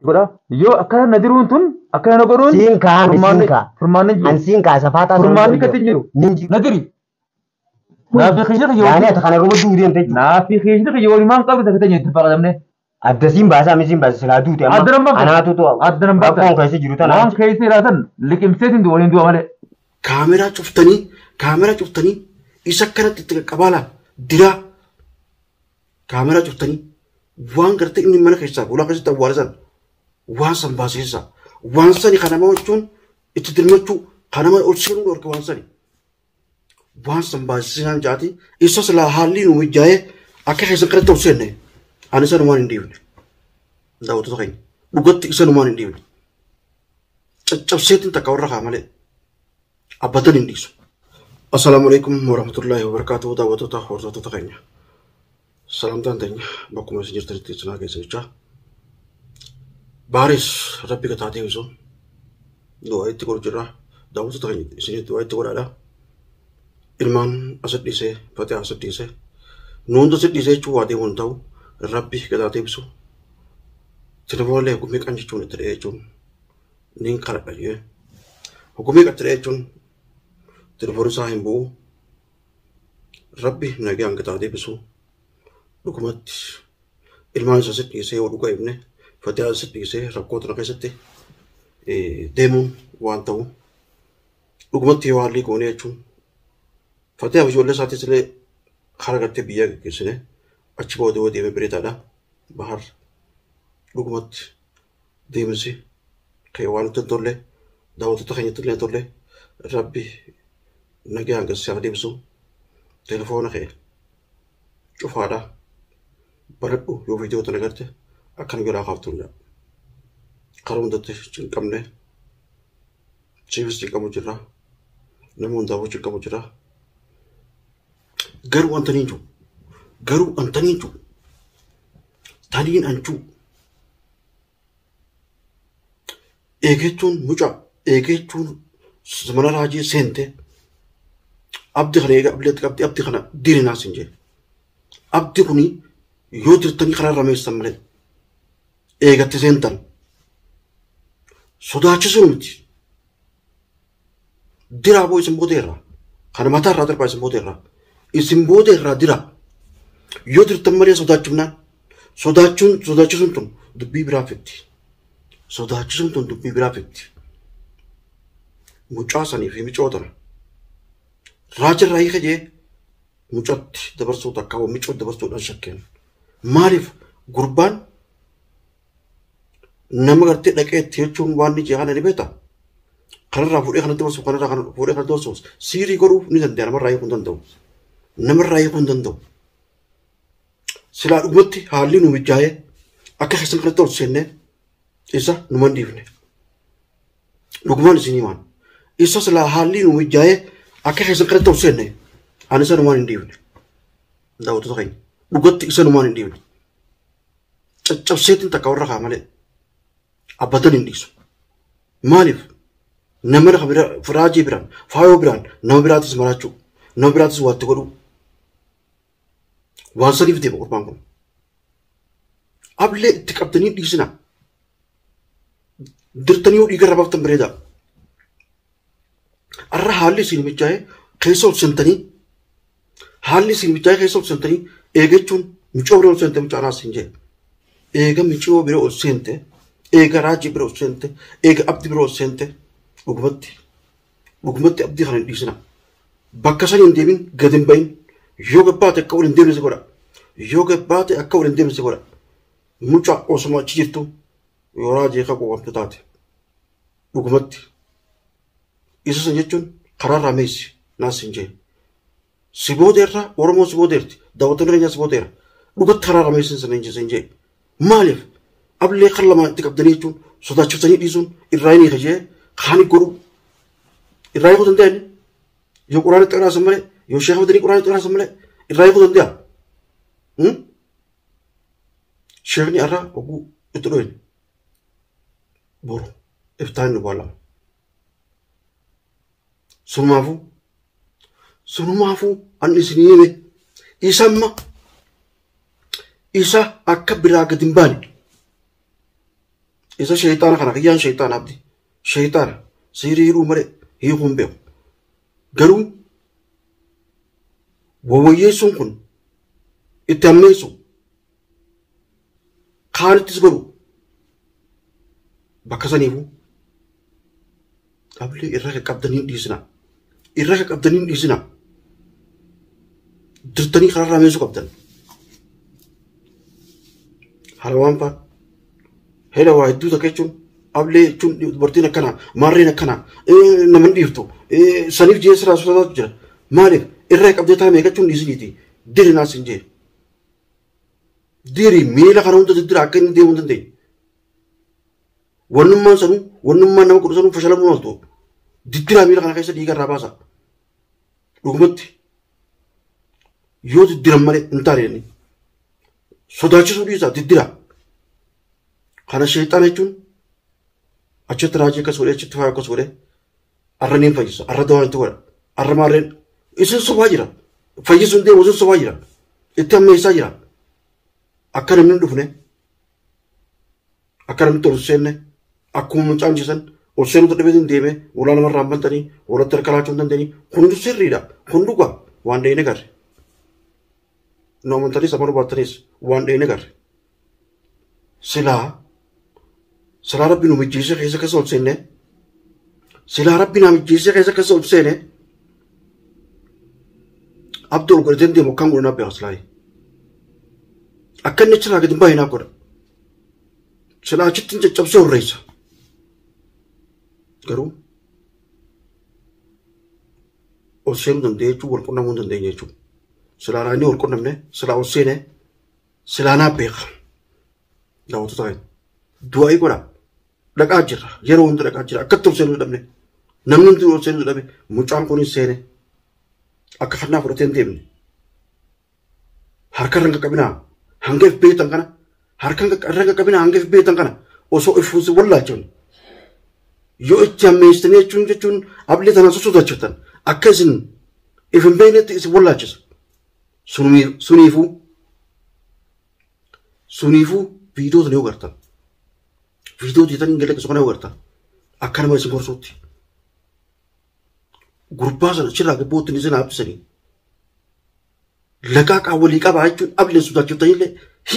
Gora yo akana nadirun tun akana gorun furman Ansinka safata furman katinjiru nadiri na fi khishir yo يعني تخنا قبل دوري أنت na fi khishir yo man qabta katanyi tafaqadamne الدسين باسا مسين بس سلادو تيما أنا تو أدرم بقى أكون كيسي جروتا وان كيسي راتن لكن سيتين دوالين دو عمله كاميرا شفتني إسكرت قبالة درا كاميرا شفتني وان قرت إني من خيسا ولا خيسا توارزان وان سنباسيسا وان سني خنما وشون اتدرمتو خنما أرسلون ورك وان سني وان سنباسيسان جاتي إساس لا حالي نوي جاي أكيد خيسا قرت توسينه أنا سنوان إنديون داو تتخين بقت سنوان إنديون جبسيتن تكورر خامله أبدا إنديسو السلام عليكم ورحمة الله وبركاته داو تتخور تتخين سلام تانتين بكم سجر ترتي سنا كيسه جا باريس ربي كتاتي ويسو دو أي تقول جرا داو تتخين سجر دو أي تقول على إلمان أسد ديسه فتى أسد ديسه نون تسد ديسه شو وادي ونتاو ربي كتاتي ويسو تنبولي حكومي كان جون تريجون نين كارب أيه حكومي كتريجون تنبولي ساهم بو ربي نجي عن كتاتي ويسو حكومت إلمان سات ديسه ورقة ابنه فتى سات ديسه ركوت نكسته ديمون وانتاو حكومت يوالي كوني أجون فتى وجوله ساتي سله خارجته بيا كيسنه أشبه دو ديمه بريتالا bahar lugumat demsi kaywan tolle dawat takhanya tolle rabbi nagyan gasya demsu telefon khay shufada baradu yo video talagarte akan gora khaftuna qarun datte cinkamne chivis cinkamu jira namun dawo cinkamu jira garu antaninju Taliin ancu eegechuun mucaa eegechuun zamana raajii seente abdi kana eega abdi kana dirinaa sin jee abdi kuni yoo dirtanii karaa rameessan malee eegatti seentan sodaachisuun miti diraa boo isin boodeerraa kana mataa irraa darbaa isin boodeerraa diraa yoo dirtan malee sodaachifnaan sodaachisuun tun dubbii biraa fiddi mucaa sanii fi micootana raajirraa hiika jee mucatti dabarsuu takka micoot dabarsuudhaan shakkeen maaliif gurbaan nama gartee dhaqeetti jechuun waan ni jee kana ni beekta kanarraa fuudhee kanatti dabarsu kanarraa fuudhee kanatti dabarsu siirii godhuuf ni danda'a namarraa hiikuu hin danda'u silaa dhugumatti haalli nu mijaa'ee akka keessan kanatti ol seenne isa nu mandiifne dhugumaan isinii maan isa silaa haalli nu mijaa'ee akka keessan kanatti ol seenne ani isa numaan hin dhiifne daawwattoota keenya dhugatti isa numaan hin dhiifne caccabseetiin takka warra kaa malee abbatan hin dhiisu maaliif nama firaajii biraan faayoo biraan nama biraatis maraachuu nama biraatis waatti godhuu waan saniif deema gurbaan kun ablee itti qabdanii dhiisina dirtanii yoo dhiigarra baaftan bareeda arra haalli isin mijaa'ee keessa ol seentanii eegachuun micoo bira ol seente mucaanaas hin jee eega micoo bira ol seente eega raajii bira ol seente eega abdi bira ol seente dhugumatti abdii kana hin dhiisina bakka sanii hin deemin gad hin bahin yoo gabbaate akka waliin deemnise godha mucaa osuma achi jirtu yoo raajii akka qoqqabdu taate dhugumatti isa san jechuun karaarraa meessi naas hin jee si boodeerraa oromoon si boodeerti daawwattoonni keenyaa si boodeera dhugatti karaarraa meessi san hin jee maaliif ablee kan lamaan itti qabdanii jechuun sodaachiftanii dhiisuun irraa hin hiika jee kaani godhu irraa hiikuu danda'ani yoo quraanitti qaraasan malee yoo sheekha fidanii quraanitti qaraasan malee irraa hiikuu danda'a sheekni irraa oguu itti dhoyin boru iftaan nu baalama sunumaafuu an isinii hime isa akka biraa gad hin baane إذا شيطان خنا كيان شيطان عبدي شيطان سيريرو مري هيهم بيو قالوا وويسون كن اتميسو خالد تسبرو بكسانيفو قبل إرهاك قبضنين ديسنا إرهاك قبضنين ديسنا درتني خرر راميسو قبضن حلوان فا هلا واحد تكيشون قبل شون برتينا كنا مارينا كنا نمن ديفتو سنيف جيس راسو جرا مالك إرهاك قبضتها ميكا شون ديسنيتي ديري ناسنجي ديري ميلا خرون تدري أكين دي وندن ونما سنو ونما نما كرسانو فشلم نوستو ديري ميلا خنا كيسا ديكا راباسا رغمت يود ديرم مالي انتاريني صداچ سوريسا ديرا خنا شيطان يجون أشت راجي كسورة أشت فاي كسورة أرنين فايس أردوان توار أرمارين إيش سواجرا فايس وندي وزن سواجرا إتام ميساجرا أكرم من دفنه أكرم تورسينه أكون من جانجسن ورسينو تدبيدين ديمه ولا نمر رامبن تاني ولا تركلاتون تاني كندو سريرا كندو قا وان دي نجار نومن تاني سامانو باتنيس وان دي نجار سلا ربي نومي جيسة خيسة كسول سينه سلا ربي نومي جيسة خيسة كسول سينه عبدول قردين دي مكان قرنا بيغسلاي أكن نشلا قدم باينا قر سلا جتن جبسو الرئيسة قرو أوسيم دم ديجو ورقنا من دم ديجو سلا راني ورقنا منه سلا أوسينه سلا نابيغ لا وتطاين دواي قرا لك أجر يرون لك أجر أكتر سنو دمنه نمن دو سنو دمنه مجان كوني سينه أكحنا فرتين ديمنه harka ranga kabina hangef betan kana harka ranga kabina hangef betan kana oso ifusi walla chun yo ichamme istene chun able tana so da chatan akasin ifin benet is walla chis sunifu video tane ugarta video ditan ingele ko sona ugarta akana mas borsoti grupa sa chira ke botni zena apsani لقاك أولي كابايتون قبل سوداء تطيله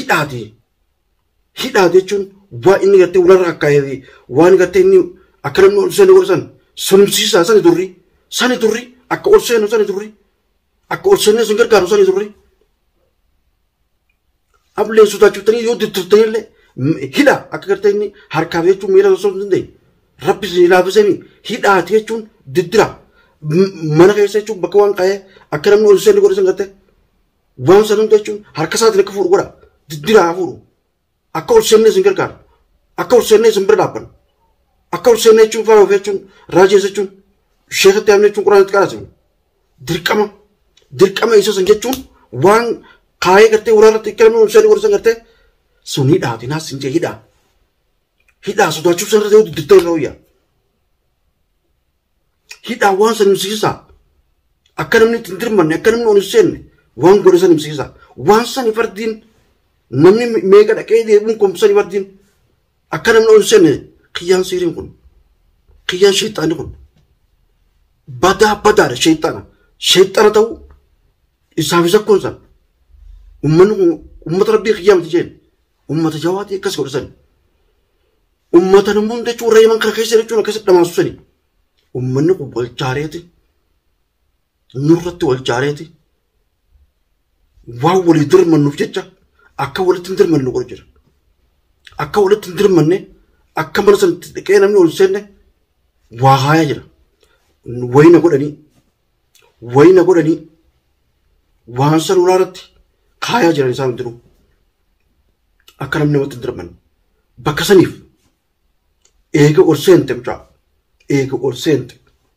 هيداتي تون وإني قتي ولا ركايدي وإني قتي إني أكرم نقول سنة ورسان سنمسيسا سنة دوري أكول سنة دوري أكول سنة سنجر كارو سنة دوري قبل سوداء تطيله يود تطيله هيدا أكرت إني هركابي تون ميرا سوون دي ربي سنيلا بسني هيداتي تون ددرا mana kaisa cuk bakwan kaya akaram no sen gor sangate wan sanum te cuk har kasat ne kafur gora didira afuru akol sen ne singar kar akol sen ne simber dapan akol sen ne cuk faro fechun raje se cuk sheikh te amne cuk quran tkara sin dirkama isa sange cuk wan kaya garte urara te karam no sen gor sangate suni da dina sinje hida sudah cuk sen de didira roya hida wan sanum sisa akaram ni tindirman akaram no sen wan gore sanum sisa wan sani fardin namni mega da kay de bun kom sani fardin akaram no sen qiyan sirin kun qiyan shaytan kun bada shaytan taw isafisa kun san ummat rabbi qiyam tijen ummat jawati kas gore san ummatan mun de churay man kar kaysere chuna kas dama susani ummanni ku wal jaareti nurratti wal jaareti waa wali dirman nu jecha akka wali tindirman nu gorjira akka wali tindirman ne akka marsan keenam nu senne waa haya jira wayna godani waan san ularatti haya jira isaan diru akka namni wali tindirman bakka sanif eega orsente mcha eega orsente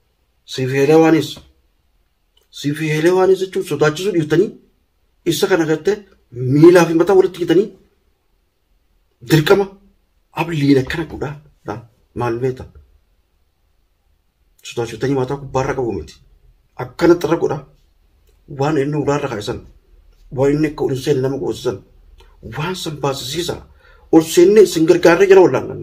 sifi helewanis jechuun sodaachisu dhiiftanii isa kana gatte miilaa fi mataa walitti hidhanii dirqama abliin akkana godhaa maal beeta sodaachiftanii mataa kubbaarra qabu miti akkana xarra godhaa waan inni ulaarra kaa'isan waan inni akka ol seenne nama qoosisan waan san baasisiisa ol seenne isin gargaarree jala wallaan gannaa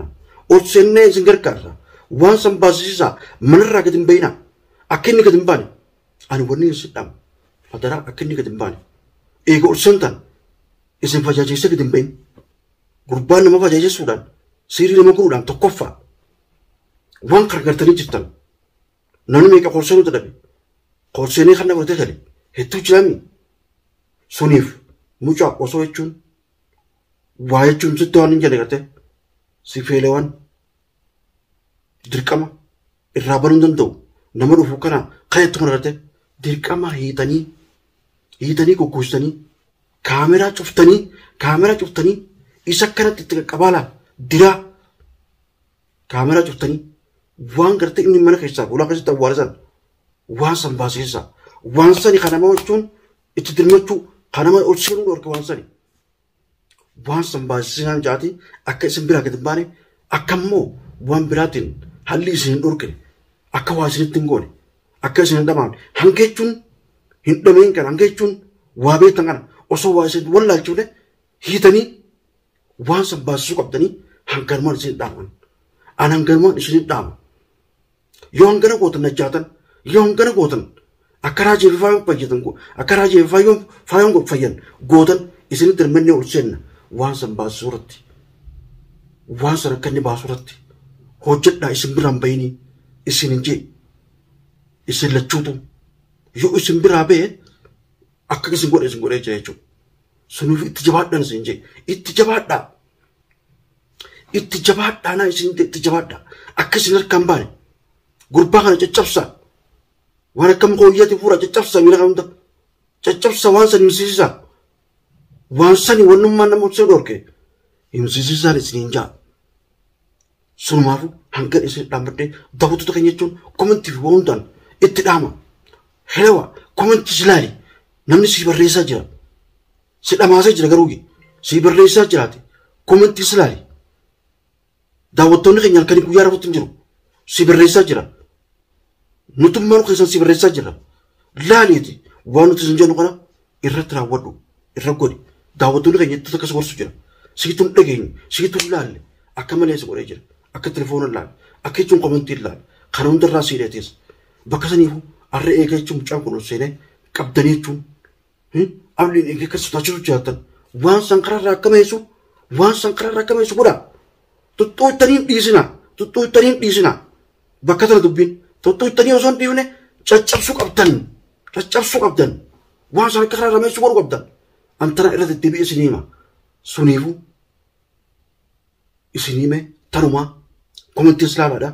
ol seennee isin gargaarra waan san baasisiisaa manarraa gad hin bayinaa akka inni gad hin baane ani wanni isin dhaama madaraa akka inni gad hin baane eega ol seentan isin fayyaajeessa gad hin bayin gurbaan nama fayyaajessuudhaan siirii nama guruudhaan tokkoffaa waan gargartanii jirtan namni meeqa qorseenuu dadhabe qorseenii kan nama gale hedduu jiraami suniif mucaa osoo jechuun waa jechuun sitti waan hin jedhe gartee si feeleewwan dirqama irraa banuu danda'u nama dhufu kana kayetti kun gartee dirqama hiitanii goggoostanii kaameraa cuftanii isa kanatti itti qaqqabaalaa diraa kaameraa cuftanii waan gartee inni mana keessaa fuula keessatti awwaalisan waan san baasisaa waan sani kanama jechuun itti dirmachuu kanama ol seenuu dhorke waan sani waan san baasisaan jaati akka isin biraa gad hin baane akka immoo waan biraatiin halli isin hin dhorkine akka waa isinitti hin goone akka isin hin dhamaafne hanga jechuun hin dhameen kana hanga jechuun waa beektan kana osoo waa isin wallaalchuune hiitanii waan san baasisuu qabdanii hanganumaan isin dhaaman an hanganumaan isin dhaama yoo hangana gootan najaatan yoo hangana gootan akka raajii faayoon fayyatan akka raajii faayoon fayyan gootan isin dirmannee ol seenna waan san baasisuu irratti waan san akka inni baasuu irratti hojjedhaa isin biraan bayinii isin hin jee isin lachuutu yoo isin biraa ba'e akka isin godhee jira jechuudha sunuuf itti jabaadhaan isin jee itti jabaadhaa naa isin itti jabaadhaa akka isin harkaan baane gurbaa kana caccabsaa waan akkam hooyyati fuura caccabsaa miila hunda caccabsaa waan san himsiisisaa waan sani wannummaan nama obsee dhorke himsiisisaan isin hin jaa sunumaafu hangan isin dhaabbadhee daawwattoota keenya jechuun komentii fi hundaan itti dhaama helewa komentii silaali namni sii barreessaa jira si dhamaasee jira garuu sii barreessaa jiraate komentii silaali daawwattoonni keenya halkanii guyyaa rafuutti hin jiru sii barreessaa jira nutummaan keessan sii barreessaa jira laaliiti waan nuti isin jennu kana irratti raawwadhu irra godhi daawwattoonni keenya itti akkas gorsu jira siituun dhageenye siituun laalle akka malee si godhee jira akka telefoona laalle akka jechuun komentii laalle kana hundarraa siidheetis bakka saniifu harree eegaa jechuun mucaan kun ol seenee qabdanii jechuun abdiin eegee akka sodaachisuuf jiraatan waan san karaarraa akka meessu godhaa tuttuuttaniin dhiisinaa bakka tana dubbiin tuttuuttanii osoo hin dhiifne caccabsuu qabdan waan san akka karaarraa meessu godhu qabdan antana irratti deebi'ee isin hima suniifu isin hime tanumaa komentii islaamaadha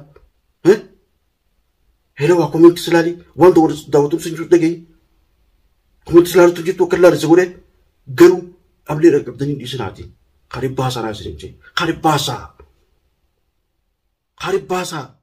helawaa komentii islaalii waan daawwatuun sin jiru dhagayi komentii islaaliitu jettu akka ilaalise godhe garuu ablee dhaqqabdanii dhiisinaati karibbaasaa naa isin jee karibbaasaa